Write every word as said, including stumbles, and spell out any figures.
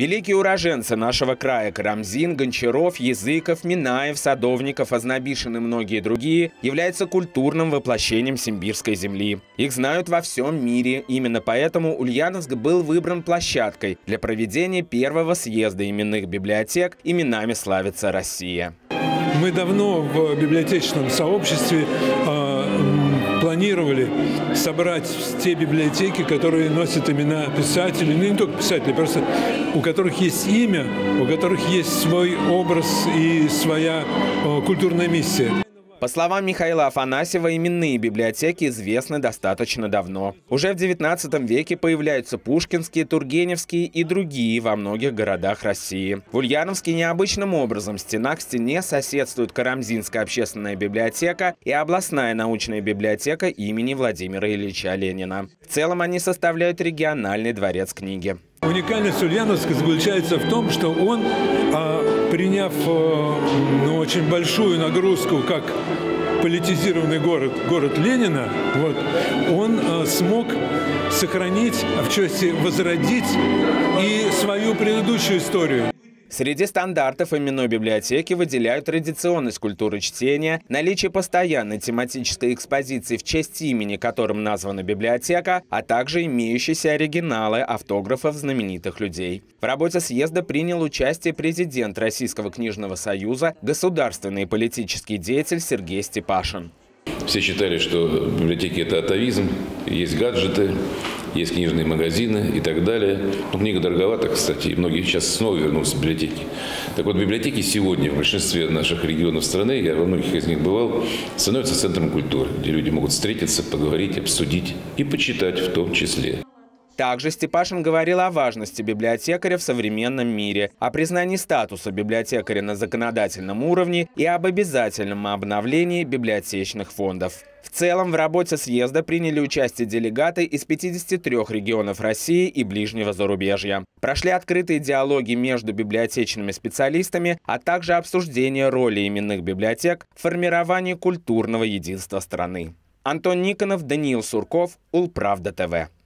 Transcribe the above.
Великие уроженцы нашего края Карамзин, Гончаров, Языков, Минаев, Садовников, Ознобишин и многие другие являются культурным воплощением симбирской земли. Их знают во всем мире. Именно поэтому Ульяновск был выбран площадкой для проведения первого съезда именных библиотек «Именами славится Россия». Мы давно в библиотечном сообществе э, планировали собрать те библиотеки, которые носят имена писателей, ну не только писателей, просто у которых есть имя, у которых есть свой образ и своя э, культурная миссия. По словам Михаила Афанасьева, именные библиотеки известны достаточно давно. Уже в девятнадцатом веке появляются пушкинские, тургеневские и другие во многих городах России. В Ульяновске необычным образом стена к стене соседствуют Карамзинская общественная библиотека и областная научная библиотека имени Владимира Ильича Ленина. В целом они составляют региональный дворец книги. Уникальность Ульяновска заключается в том, что он, приняв ну, очень большую нагрузку как политизированный город, город Ленина, вот, он смог сохранить, а в части возродить и свою предыдущую историю. Среди стандартов именной библиотеки выделяют традиционность культуры чтения, наличие постоянной тематической экспозиции в честь имени, которым названа библиотека, а также имеющиеся оригиналы автографов знаменитых людей. В работе съезда принял участие президент Российского книжного союза, государственный и политический деятель Сергей Степашин. Все считали, что библиотеки – это атовизм, есть гаджеты, есть книжные магазины и так далее. Но книга дороговата, кстати, и многие сейчас снова вернулись в библиотеки. Так вот, библиотеки сегодня в большинстве наших регионов страны, я во многих из них бывал, становятся центром культуры, где люди могут встретиться, поговорить, обсудить и почитать в том числе. Также Степашин говорил о важности библиотекаря в современном мире, о признании статуса библиотекаря на законодательном уровне и об обязательном обновлении библиотечных фондов. В целом в работе съезда приняли участие делегаты из пятидесяти трёх регионов России и ближнего зарубежья. Прошли открытые диалоги между библиотечными специалистами, а также обсуждение роли именных библиотек в формировании культурного единства страны. Антон Никонов, Даниил Сурков, Улправда ТВ.